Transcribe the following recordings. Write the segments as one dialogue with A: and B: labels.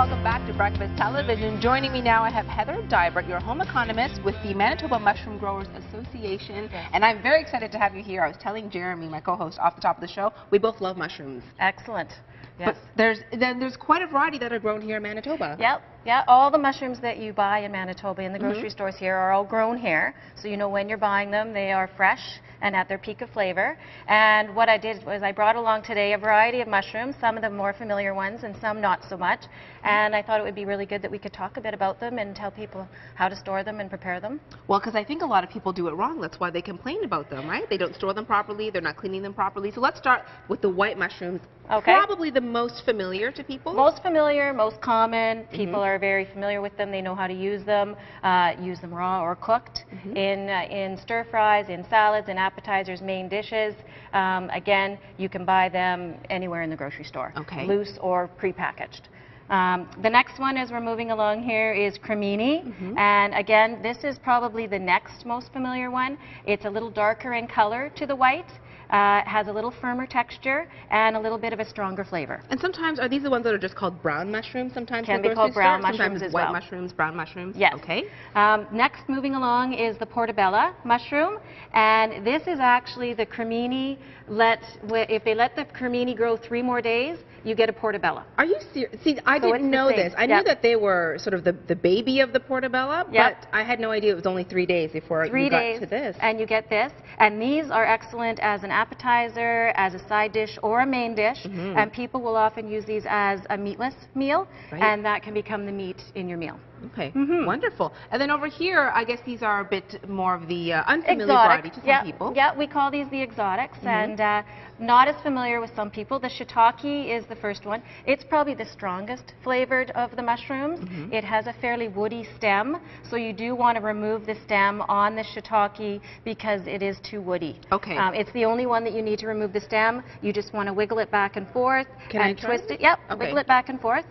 A: welcome back to Breakfast Television. Joining me now, I have Heather Dybert, your home economist with the Manitoba Mushroom Growers Association. Yes. And I'm very excited to have you here. I was telling Jeremy, my co-host, off the top of the show, we both love mushrooms.
B: Excellent. Yes.
A: But there's quite a variety that are grown here in Manitoba.
B: Yep. Yeah, all the mushrooms that you buy in Manitoba in the grocery stores here are all grown here. So you know when you're buying them, they are fresh and at their peak of flavor. And what I did was I brought along today a variety of mushrooms, some of the more familiar ones and some not so much. And I thought it would be really good that we could talk a bit about them and tell people how to store them and prepare them.
A: Well, because I think a lot of people do it wrong. That's why they complain about them, right? They don't store them properly, they're not cleaning them properly. So let's start with the white mushrooms.
B: Okay.
A: Probably the most familiar to people.
B: Most familiar, most common. People are very familiar with them. They know how to use them raw or cooked in stir fries, in salads, in appetizers, main dishes. Again, you can buy them anywhere in the grocery store, loose or prepackaged. The next one as we're moving along here is cremini, and again, this is probably the next most familiar one. It's a little darker in color to the white. Has a little firmer texture and a little bit of a stronger flavor.
A: And sometimes, are these the ones that are just called brown mushrooms sometimes?
B: Can be called brown mushrooms as well.
A: Sometimes white mushrooms, brown mushrooms?
B: Yes.
A: Okay.
B: Next, moving along, is the portobello mushroom. And this is actually the cremini. If they let the cremini grow 3 more days, you get a portobello.
A: Are you serious? See, I didn't know this. I knew that they were sort of the baby of the portobello, but I had no idea it was only 3 days before you got to this.
B: And you get this. And these are excellent as an appetizer, as a side dish, or a main dish. And people will often use these as a meatless meal, and that can become the meat in your meal.
A: Okay, wonderful. And then over here, I guess these are a bit more of the unfamiliar variety to some people.
B: Yeah, we call these the exotics, and not as familiar with some people. The shiitake is the first one. It's probably the strongest flavored of the mushrooms. It has a fairly woody stem, so you do want to remove the stem on the shiitake because it is too woody.
A: Okay.
B: It's the only one that you need to remove the stem. You just want to wiggle it back and forth and twist it. Yep, wiggle it back and forth,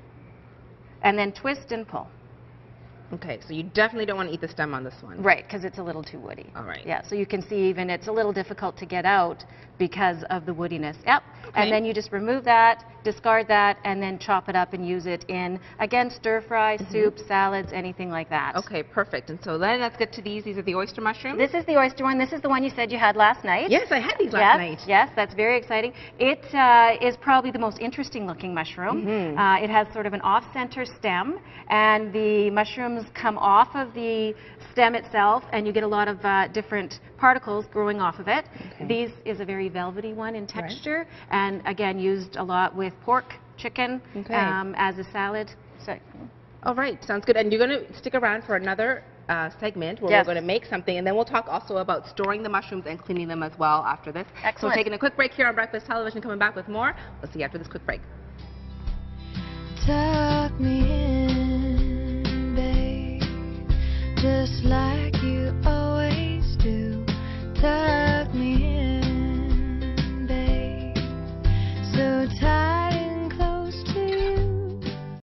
B: and then twist and pull.
A: Okay, so you definitely don't want to eat the stem on this one.
B: Right, because it's a little too woody.
A: All right.
B: Yeah, so you can see even it's a little difficult to get out because of the woodiness. Yep. Okay. And then you just remove that, discard that, and then chop it up and use it in, again, stir fry, soup, salads, anything like that.
A: Okay, perfect. And so then let's get to these. These are the oyster mushrooms?
B: This is the oyster one. This is the one you said you had last night.
A: Yes, I had these last night.
B: Yes, that's very exciting. It is probably the most interesting looking mushroom. It has sort of an off-center stem, and the mushrooms come off of the stem itself, and you get a lot of different particles growing off of it. These is a very velvety one in texture, and again used a lot with pork, chicken, as a salad. So,
A: all right, sounds good. And you're going to stick around for another segment where we're going to make something, and then we'll talk also about storing the mushrooms and cleaning them as well after this.
B: Excellent.
A: So we're taking a quick break here on Breakfast Television, coming back with more. We'll see you after this quick break.
C: Tuck me in, babe, just like you